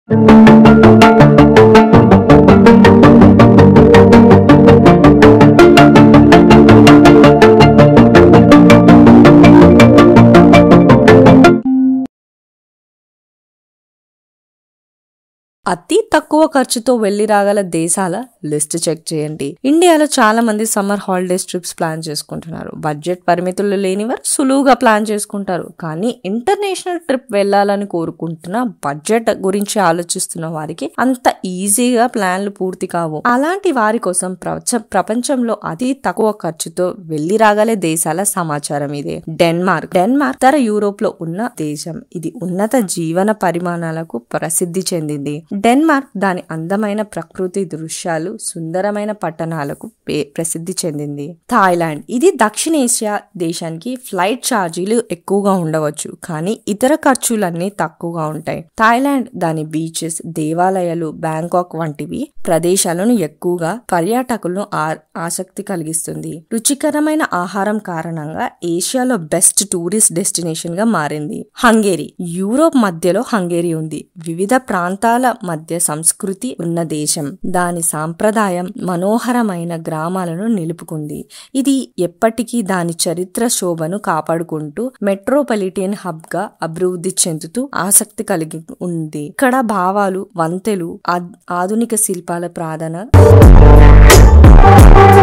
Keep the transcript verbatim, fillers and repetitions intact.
అతి తక్కువ ఖర్చుతో వెళ్లి రాగల దేశాల లిస్ట్ చెక్ చేయండి. ఇండియాలో చాలా మంది సమ్మర్ హాలిడేస్ ట్రిప్స్ ప్లాన్ చేసుకుంటున్నారు. బడ్జెట్ పరిమితులు లేనివారు సులువుగా ప్లాన్ చేసుకుంటారు. కానీ ఇంటర్నేషనల్ ట్రిప్ వెళ్లాలని కోరుకుంటున్న, బడ్జెట్ గురించి ఆలోచిస్తున్న వారికి అంత ఈజీగా ప్లాన్లు పూర్తి కావు. అలాంటి వారి కోసం ప్రపంచంలో అతి తక్కువ ఖర్చుతో వెళ్లి రాగలే దేశాల సమాచారం ఇదే. డెన్మార్క్. డెన్మార్క్ ఉత్తర యూరోప్ లో ఉన్న దేశం. ఇది ఉన్నత జీవన పరిమాణాలకు ప్రసిద్ధి చెందింది. డెన్మార్క్ దాని అందమైన ప్రకృతి దృశ్యాలు, సుందరమైన పట్టణాలకు ప్రసిద్ధి చెందింది. థాయిలాండ్. ఇది దక్షిణేషియా దేశానికి. ఫ్లైట్ ఛార్జీలు ఎక్కువగా ఉండవచ్చు, కానీ ఇతర ఖర్చులన్నీ తక్కువగా ఉంటాయి. థాయిలాండ్ దాని బీచెస్, దేవాలయాలు, బ్యాంకాక్ వంటివి ప్రదేశాలను ఎక్కువగా పర్యాటకులను ఆసక్తి కలిగిస్తుంది. రుచికరమైన ఆహారం కారణంగా ఏషియాలో బెస్ట్ టూరిస్ట్ డెస్టినేషన్ గా మారింది. హంగేరీ. యూరోప్ మధ్యలో హంగేరీ ఉంది. వివిధ ప్రాంతాల మధ్య సంస్కృతి ఉన్న దేశం. దాని సాంప్రదాయం మనోహరమైన గ్రామాలను నిలుపుకుంది. ఇది ఎప్పటికీ దాని చరిత్ర శోభను కాపాడుకుంటూ మెట్రోపాలిటన్ హబ్ గా అభివృద్ధి చెందుతూ ఆసక్తి కలిగి ఉంది. ఇక్కడ భావాలు, వంతెలు, ఆధునిక శిల్పాల ప్రార్థన